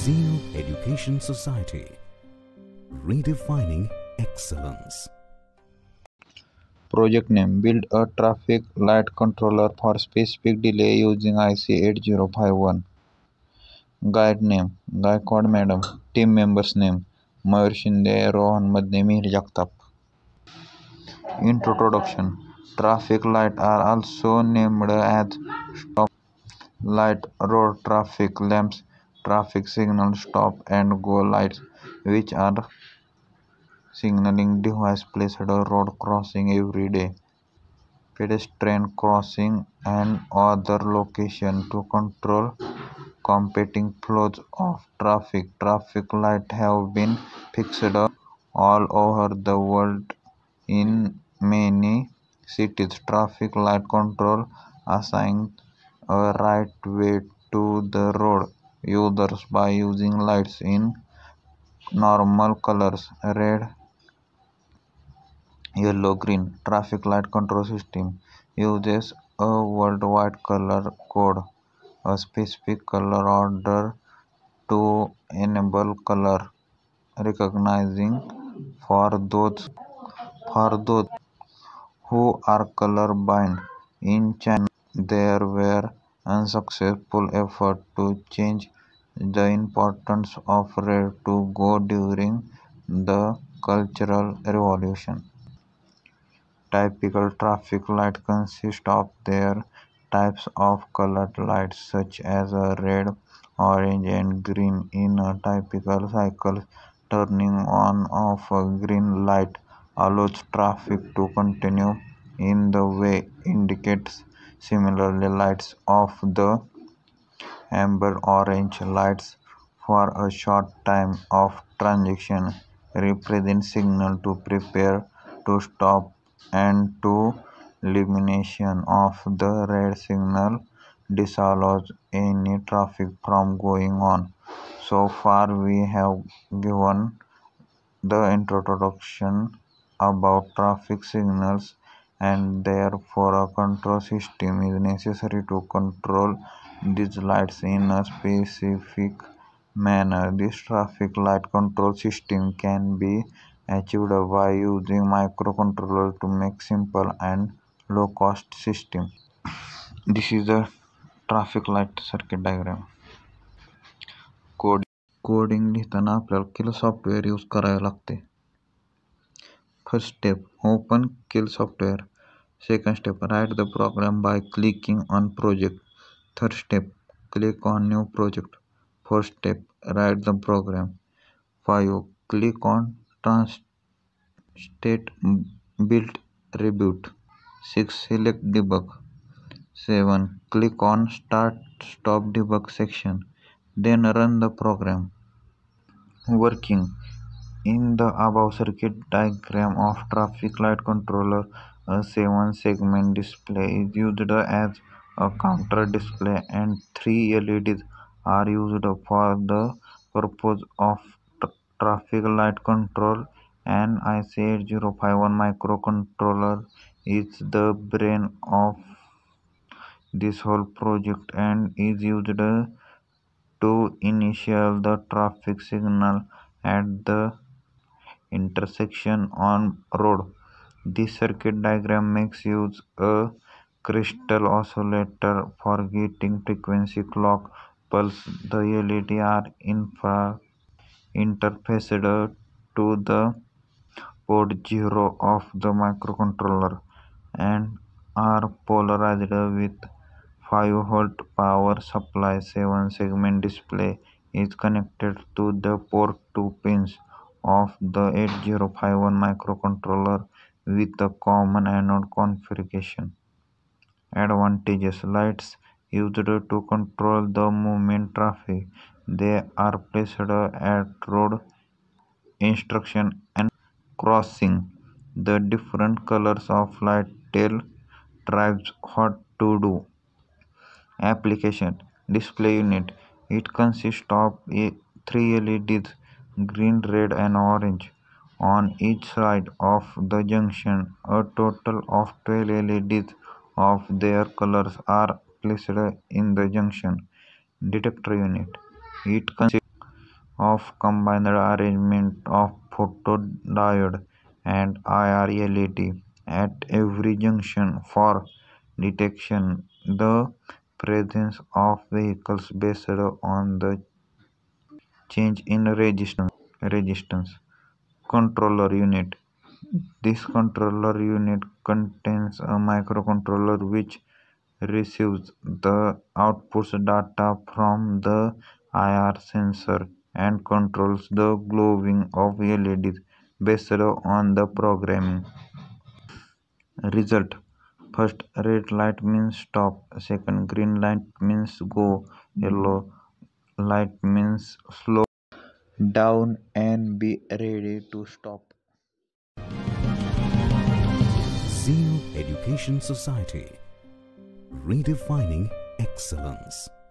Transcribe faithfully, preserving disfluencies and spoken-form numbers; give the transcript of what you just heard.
Zeal Education Society, redefining excellence. Project name: Build a traffic light controller for specific delay using I C eight zero five one. Guide name: Gaikwad Madam. Team members name: Mayur Shinde, Rohan Madne, Mihir Jagtap. Introduction: Traffic lights are also named as stop light, road traffic lamps, traffic signal, stop and go lights, which are signaling devices placed at a road crossing every day, pedestrian crossing and other locations to control competing flows of traffic. Traffic lights have been fixed all over the world in many cities. Traffic light control assigns a right way to the road users by using lights in normal colors: red, yellow, green. Traffic light control system uses a worldwide color code, a specific color order to enable color recognizing for those for those who are colorblind. In China, there were unsuccessful efforts to change the importance of red to go during the Cultural Revolution. Typical traffic lights consist of their types of colored lights such as red, orange and green. In a typical cycle, turning on of a green light allows traffic to continue in the way indicates. Similarly, lights of the amber orange lights for a short time of transition represent signal to prepare to stop, and to illumination of the red signal disallows any traffic from going on. So far we have given the introduction about traffic signals, and therefore a control system is necessary to control these lights in a specific manner. This traffic light control system can be achieved by using microcontroller to make simple and low cost system. This is the traffic light circuit diagram. Code coding लिहिताना आपल्याला Keil software use करावे लागते. First step: open Keil software. Second step: write the program by clicking on project. Third step: click on new project. Fourth step: write the program. Five. Click on translate build reboot. Six. Select debug. Seven. Click on start stop debug section. Then run the program. Working. In the above circuit diagram of traffic light controller, a seven segment display is used as a counter display and three L E Ds are used for the purpose of traffic light control. An I C eight zero five one microcontroller is the brain of this whole project and is used to initiate the traffic signal at the intersection on road. This circuit diagram makes use a crystal oscillator for getting frequency clock pulse. The L E D are infra interfaced to the port zero of the microcontroller and are polarized with five volt power supply. Seven segment display is connected to the port two pins of the eight zero five one microcontroller with a common anode configuration. Advantages: lights used to control the movement traffic. They are placed at road intersection and crossing. The different colors of light tell drivers what to do. Application: display unit. It consists of three L E Ds, green, red and orange, on each side of the junction. A total of twelve L E Ds of their colors are placed in the junction. Detector unit. It consists of combined arrangement of photodiode and I R L E D at every junction for detection the presence of vehicles based on the change in resistance. resistance. Controller unit. This controller unit contains a microcontroller which receives the output data from the I R sensor and controls the glowing of L E Ds based on the programming. Result. First red light means stop, second green light means go, yellow light means slow down and be ready to stop. Zeal Education Society, redefining excellence.